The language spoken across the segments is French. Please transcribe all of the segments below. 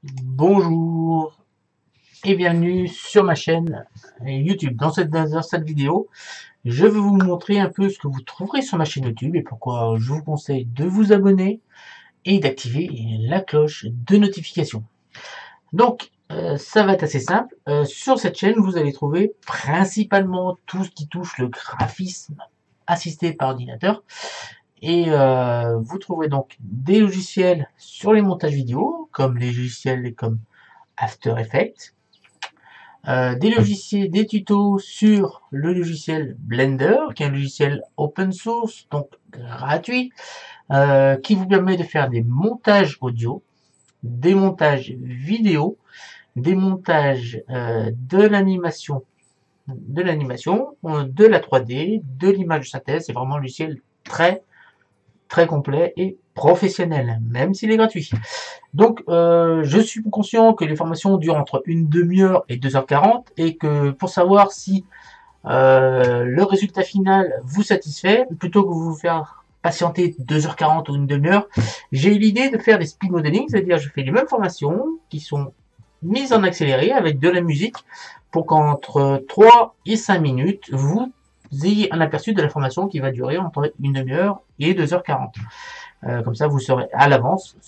Bonjour et bienvenue sur ma chaîne YouTube. Dans cette vidéo, je vais vous montrer un peu ce que vous trouverez sur ma chaîne YouTube et pourquoi je vous conseille de vous abonner et d'activer la cloche de notification. Donc, ça va être assez simple. Sur cette chaîne, vous allez trouver principalement tout ce qui touche le graphisme assisté par ordinateur. Et vous trouverez donc des logiciels sur les montages vidéo, comme les logiciels comme After Effects, des logiciels, des tutos sur le logiciel Blender, qui est un logiciel open source, donc gratuit, qui vous permet de faire des montages audio, des montages vidéo, des montages de la 3D, de l'image de synthèse. C'est vraiment un logiciel très complet et professionnel, même s'il est gratuit. Donc, je suis conscient que les formations durent entre une demi-heure et 2h40 et que pour savoir si le résultat final vous satisfait, plutôt que vous faire patienter 2h40 ou une demi-heure, j'ai eu l'idée de faire des speed modeling, c'est-à-dire je fais les mêmes formations qui sont mises en accéléré avec de la musique pour qu'entre 3 et 5 minutes, vous ayez un aperçu de la formation qui va durer entre une demi-heure et 2h40. Comme ça, vous saurez à l'avance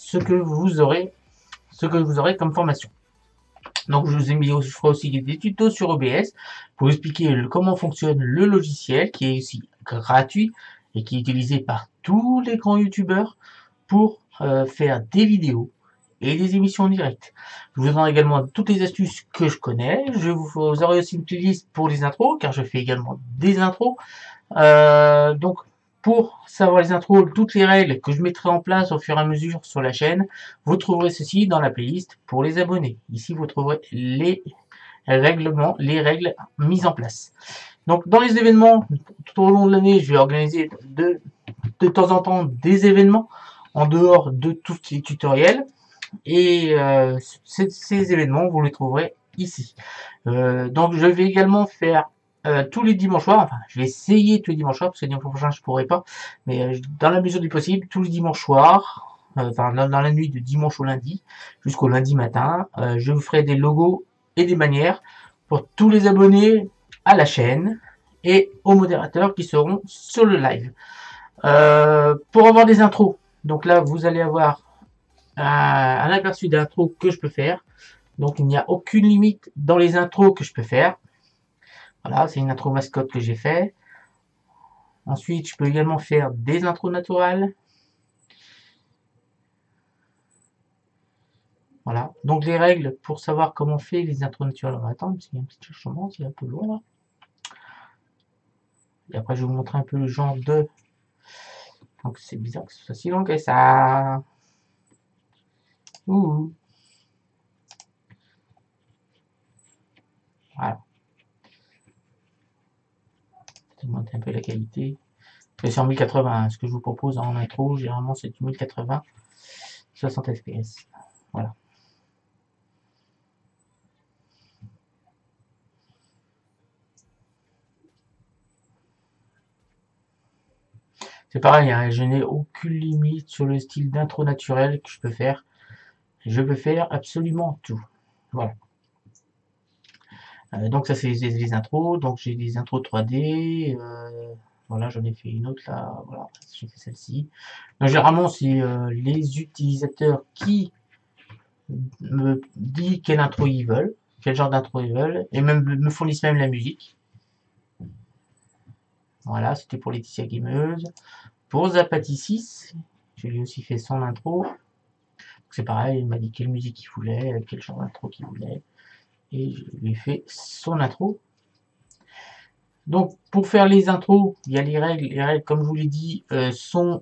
ce que vous aurez comme formation. Donc, je ferai aussi des tutos sur OBS pour expliquer comment fonctionne le logiciel qui est aussi gratuit et qui est utilisé par tous les grands youtubeurs pour faire des vidéos et des émissions en direct. Je vous donnerai également toutes les astuces que je connais. Vous aurez aussi une playlist pour les intros, car je fais également des intros. Donc, pour savoir les intros, toutes les règles que je mettrai en place au fur et à mesure sur la chaîne, vous trouverez ceci dans la playlist pour les abonnés. Ici, vous trouverez les règlements, les règles mises en place. Donc, dans les événements, tout au long de l'année, je vais organiser de temps en temps des événements en dehors de tous ces tutoriels. Et ces événements, vous les trouverez ici. Donc, je vais également faire tous les dimanches soirs, enfin, je vais essayer tous les dimanches soirs, parce que dimanche prochain, je pourrai pas, mais dans la mesure du possible, tous les dimanches soirs, enfin, dans la nuit de dimanche au lundi, jusqu'au lundi matin, je vous ferai des logos et des bannières pour tous les abonnés à la chaîne et aux modérateurs qui seront sur le live. Pour avoir des intros, donc là, vous allez avoir un aperçu d'intro que je peux faire. Donc, il n'y a aucune limite dans les intros que je peux faire. Voilà, c'est une intro mascotte que j'ai fait. Ensuite, je peux également faire des intros naturelles. Voilà. Donc, les règles pour savoir comment on fait les intros naturelles. On va attendre parce qu'il y a un petit changement, c'est un peu lourd là. Et après, je vais vous montrer un peu le genre de. Donc, c'est bizarre que ce soit si long que ça. Ouh. Voilà. Je vais monter un peu la qualité. C'est en 1080. Ce que je vous propose en intro, généralement, c'est du 1080, 60 fps. Voilà. C'est pareil, hein, je n'ai aucune limite sur le style d'intro naturel que je peux faire. Je peux faire absolument tout. Voilà. Donc ça c'est les intros. Donc j'ai des intros 3D. Voilà, j'en ai fait une autre là. Voilà, j'ai fait celle-ci. Donc généralement c'est les utilisateurs qui me disent quelle intro ils veulent, quel genre d'intro ils veulent, et même me fournissent même la musique. Voilà, c'était pour Laetitia Gameuse. Pour Zapati 6, je lui ai aussi fait son intro. C'est pareil, il m'a dit quelle musique il voulait, quel genre d'intro qu'il voulait. Et je lui ai fait son intro. Donc, pour faire les intros, il y a les règles. Les règles, comme je vous l'ai dit, sont...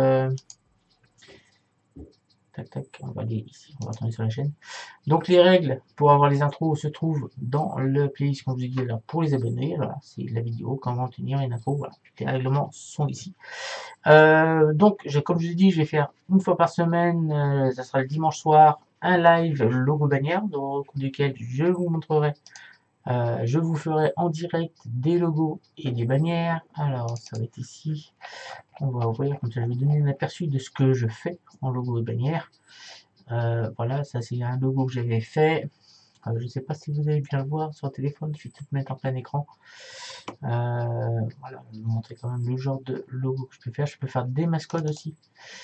tac, tac, on va aller ici, on va retourner sur la chaîne. Donc, les règles pour avoir les intros se trouvent dans le playlist, comme je vous ai dit, là, pour les abonnés. Voilà, c'est la vidéo, comment tenir une intro. Voilà, les règlements sont ici. Donc, comme je vous ai dit, je vais faire une fois par semaine, ça sera le dimanche soir, un live logo bannière, au cours duquel je vous montrerai, je vous ferai en direct des logos et des bannières. Alors, ça va être ici, on va ouvrir, comme ça je vais vous donner un aperçu de ce que je fais en logo et bannière. Voilà, ça c'est un logo que j'avais fait. Je ne sais pas si vous allez bien le voir sur le téléphone, je vais tout mettre en plein écran. Voilà, je vais vous montrer quand même le genre de logo que je peux faire. Je peux faire des mascottes aussi.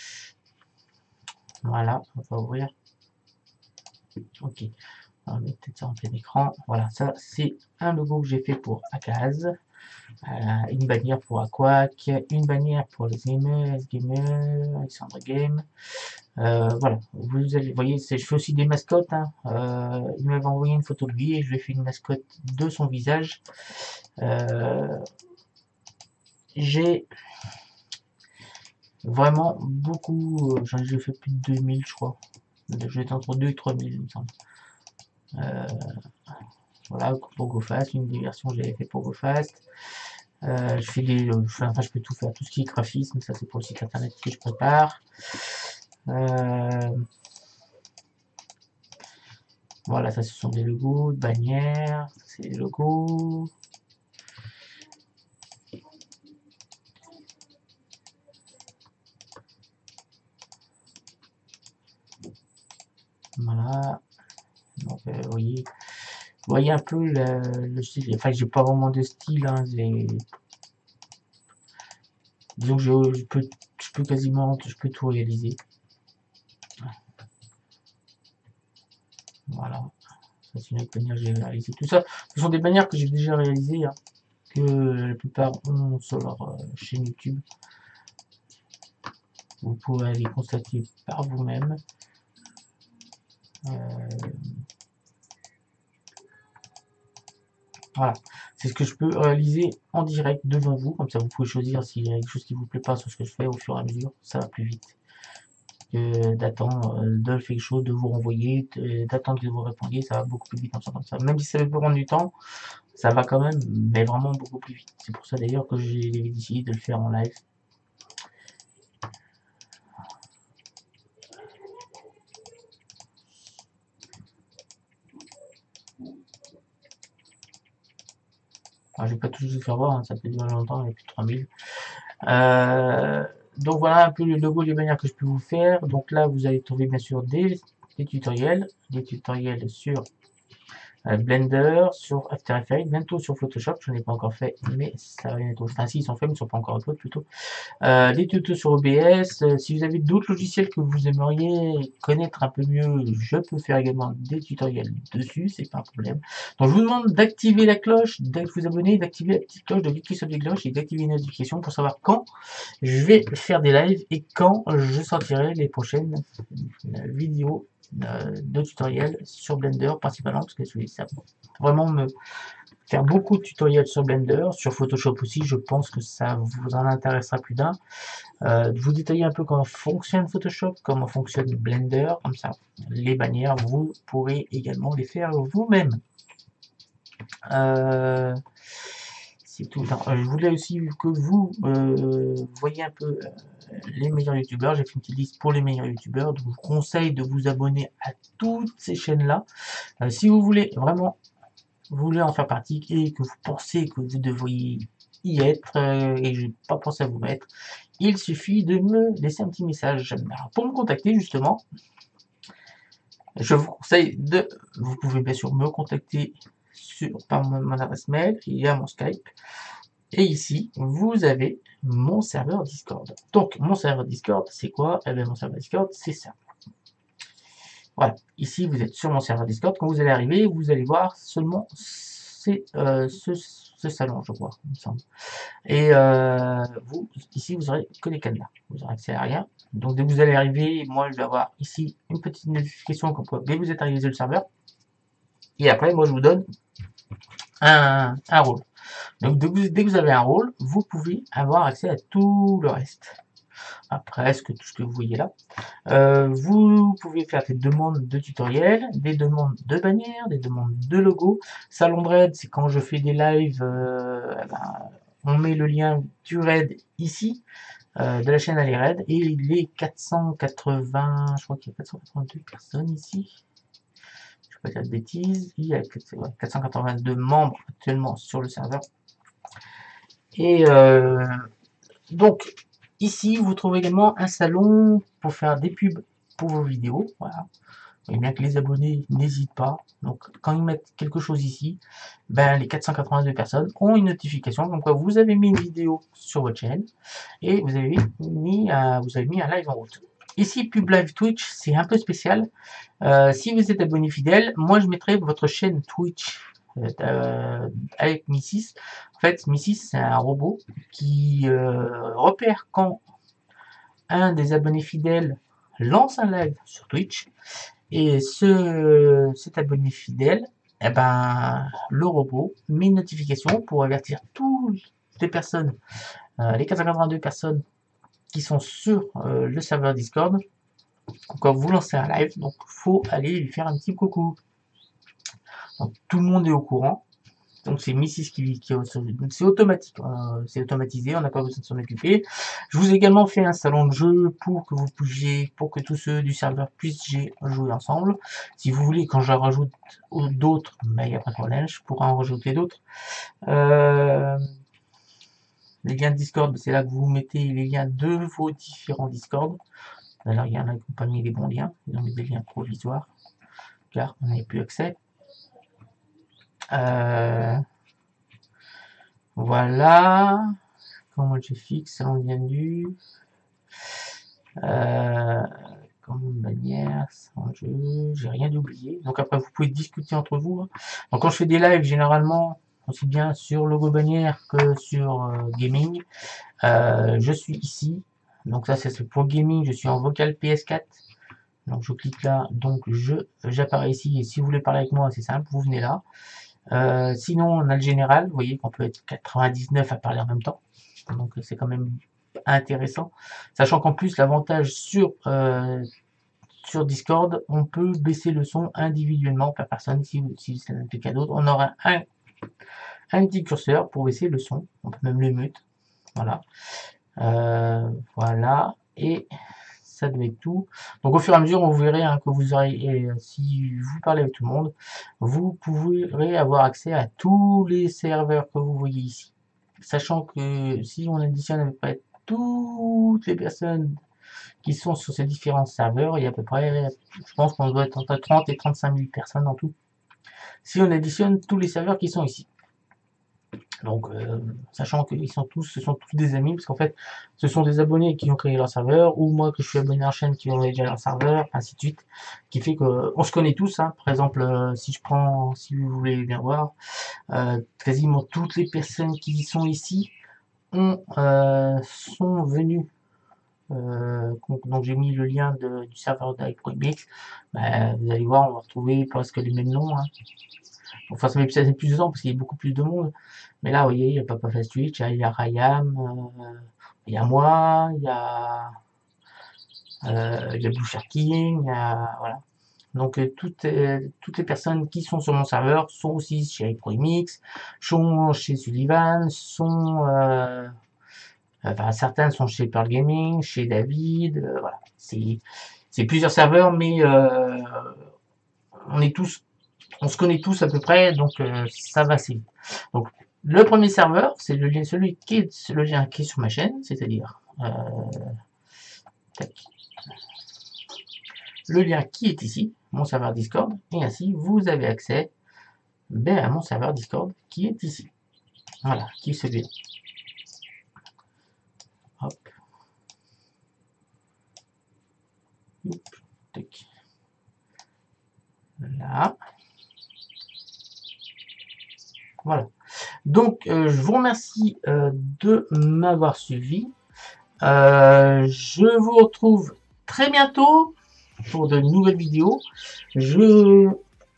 Voilà, on va ouvrir. Ok, on va mettre ça en plein écran. Voilà, ça c'est un logo que j'ai fait pour Akaz. Une bannière pour Aquac, une bannière pour les gamers, Alexandre Game. Voilà, vous allez, voyez, je fais aussi des mascottes. Hein. Il m'avait envoyé une photo de lui et je lui ai fait une mascotte de son visage. J'ai vraiment beaucoup, j'ai fait plus de 2000 je crois. Je vais être entre 2 et 3000 il me semble. Voilà, pour GoFast, une des versions que j'avais fait pour GoFast. Je fais enfin, je peux tout faire, tout ce qui est graphisme, ça c'est pour le site internet que je prépare. Voilà, ça ce sont des logos, de bannières, c'est des logos. Voilà, donc voyez un peu le style. Enfin, j'ai pas vraiment de style, hein, disons que je peux quasiment, je peux tout réaliser. Voilà, ça c'est une autre bannière que j'ai réalisé. Tout ça, ce sont des bannières que j'ai déjà réalisées, hein, que la plupart ont sur leur chaîne YouTube. Vous pouvez aller constater par vous-même. Voilà, c'est ce que je peux réaliser en direct devant vous, comme ça vous pouvez choisir s'il y a quelque chose qui vous plaît pas sur ce que je fais au fur et à mesure, ça va plus vite que d'attendre de faire quelque chose, de vous renvoyer, d'attendre que vous répondiez, ça va beaucoup plus vite comme ça. Même si ça peut prendre du temps, ça va quand même, mais vraiment beaucoup plus vite. C'est pour ça d'ailleurs que j'ai décidé de le faire en live. Alors, je vais pas tout vous faire voir, hein, ça peut durer longtemps, il y a plus de 3000. Donc voilà un peu le logo des bannières que je peux vous faire. Donc là, vous allez trouver bien sûr des tutoriels sur Blender, sur After Effects, bientôt sur Photoshop, je n'ai pas encore fait, mais ça va bientôt. Enfin, si, ils sont faits, mais ils ne sont pas encore upload plutôt. Les tutos sur OBS, si vous avez d'autres logiciels que vous aimeriez connaître un peu mieux, je peux faire également des tutoriels dessus, c'est pas un problème. Donc je vous demande d'activer la cloche, de vous abonner, d'activer la petite cloche, de cliquer sur les cloches et d'activer les notifications pour savoir quand je vais faire des lives et quand je sortirai les prochaines vidéos de tutoriels sur Blender principalement, parce que ça vraiment me faire beaucoup de tutoriels sur Blender, sur Photoshop aussi, je pense que ça vous en intéressera plus d'un. De vous détailler un peu comment fonctionne Photoshop, comment fonctionne Blender, comme ça, les bannières, vous pourrez également les faire vous-même. C'est tout. Je voulais aussi que vous voyez un peu les meilleurs youtubeurs. J'ai fait une petite liste pour les meilleurs youtubeurs. Donc, je vous conseille de vous abonner à toutes ces chaînes-là. Si vous voulez vraiment en faire partie et que vous pensez que vous devriez y être et je n'ai pas pensé à vous mettre, il suffit de me laisser un petit message. Alors, pour me contacter justement, je vous conseille vous pouvez bien sûr me contacter par mon adresse mail, il y a mon Skype, et ici vous avez mon serveur Discord. Donc mon serveur Discord c'est quoi? Eh bien mon serveur Discord c'est ça. Voilà, ici vous êtes sur mon serveur Discord, quand vous allez arriver, vous allez voir seulement ce salon, je crois, il me semble. Et ici, vous aurez que les cadenas. Vous aurez accès à rien. Donc, dès que vous allez arriver, moi, je vais avoir ici une petite notification comme quoi, dès que vous êtes arrivé sur le serveur. Et après, moi, je vous donne un rôle. Donc, dès que vous avez un rôle, vous pouvez avoir accès à tout le reste. Presque tout ce que vous voyez là. Vous pouvez faire des demandes de tutoriels, des demandes de bannières, des demandes de logos. Salon de raid, c'est quand je fais des lives, on met le lien du raid ici, de la chaîne Allez Raid, et les 480, je crois qu'il y a 482 personnes ici. Je ne vais pas dire de bêtises. Il y a 482 membres actuellement sur le serveur. Et donc, ici, vous trouvez également un salon pour faire des pubs pour vos vidéos. Voilà. Et bien que les abonnés n'hésitent pas. Donc quand ils mettent quelque chose ici, ben, les 482 personnes ont une notification comme quoi vous avez mis une vidéo sur votre chaîne et vous avez mis un live en route. Ici, Pub Live Twitch, c'est un peu spécial. Si vous êtes abonné fidèle, moi je mettrai votre chaîne Twitch avec Mi6. En fait, Mi6, c'est un robot qui repère quand un des abonnés fidèles lance un live sur Twitch. Et cet abonné fidèle, eh ben, le robot met une notification pour avertir toutes les personnes, les 482 personnes qui sont sur le serveur Discord. Quand vous lancez un live, donc faut aller lui faire un petit coucou. Donc, tout le monde est au courant. Donc c'est Mi6 qui c'est automatique, c'est automatisé, on n'a pas besoin de s'en occuper. Je vous ai également fait un salon de jeu pour que vous puissiez, pour que tous ceux du serveur puissent jouer ensemble. Si vous voulez, quand je rajoute d'autres, ben, il n'y a pas de problème, je pourrais en rajouter d'autres. Les liens de Discord, c'est là que vous mettez les liens de vos différents Discord. Alors il y en a qui n'ont pas mis les bons liens, ils ont mis des liens provisoires, car on n'a plus accès. Voilà. Comment je fixe en lien du comme bannière, sans jeu, j'ai rien oublié. Donc après vous pouvez discuter entre vous. Donc quand je fais des lives, généralement, aussi bien sur logo bannière que sur gaming, je suis ici. Donc ça c'est pour gaming, je suis en vocal PS4. Donc je clique là, donc j'apparais ici, et si vous voulez parler avec moi, c'est simple, vous venez là. Sinon, on a le général, vous voyez qu'on peut être 99 à parler en même temps. Donc c'est quand même intéressant. Sachant qu'en plus, l'avantage sur Discord, on peut baisser le son individuellement par personne. Si c'est un cas d'autre, on aura un petit curseur pour baisser le son. On peut même le mute. Voilà. Voilà. Et ça doit être tout. Donc au fur et à mesure, on verrait hein, que vous aurez, si vous parlez avec tout le monde, vous pourrez avoir accès à tous les serveurs que vous voyez ici. Sachant que si on additionne à peu près toutes les personnes qui sont sur ces différents serveurs, il y a à peu près, je pense qu'on doit être entre 30 et 35 000 personnes en tout. Si on additionne tous les serveurs qui sont ici. Donc, sachant que ce sont tous des amis, parce qu'en fait, ce sont des abonnés qui ont créé leur serveur, ou moi que je suis abonné à la chaîne qui ont déjà leur serveur, ainsi de suite, qui fait que on se connaît tous. Hein. Par exemple, si vous voulez bien voir, quasiment toutes les personnes qui sont ici sont venues. Donc j'ai mis le lien du serveur d'AiProMix. Ben, vous allez voir, on va retrouver presque les mêmes noms. Hein. Enfin, ça met plus de temps parce qu'il y a beaucoup plus de monde. Mais là, vous voyez, il y a Papa Fast Twitch, il y a Rayam, il y a moi, il y a Blue Shark King, voilà. Donc toutes les personnes qui sont sur mon serveur sont aussi chez iProMix, sont chez Sullivan, enfin certaines sont chez Pearl Gaming, chez David, voilà. C'est plusieurs serveurs, mais on se connaît tous à peu près, donc ça va assez vite. Donc le premier serveur, c'est le lien qui est sur ma chaîne, c'est-à-dire le lien qui est ici, mon serveur Discord, et ainsi vous avez accès à mon serveur Discord qui est ici. Voilà, qui est celui-là. Hop. Tac. Là. Voilà. Donc, je vous remercie de m'avoir suivi. Je vous retrouve très bientôt pour de nouvelles vidéos. Je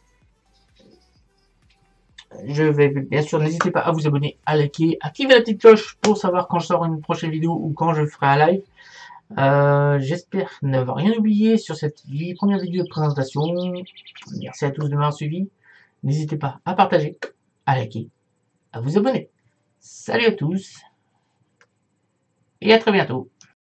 vais bien sûr, n'hésitez pas à vous abonner, à liker, activer la petite cloche pour savoir quand je sors une prochaine vidéo ou quand je ferai un live. J'espère n'avoir rien oublié sur cette première vidéo de présentation. Merci à tous de m'avoir suivi. N'hésitez pas à partager, à liker, à vous abonner. Salut à tous et à très bientôt.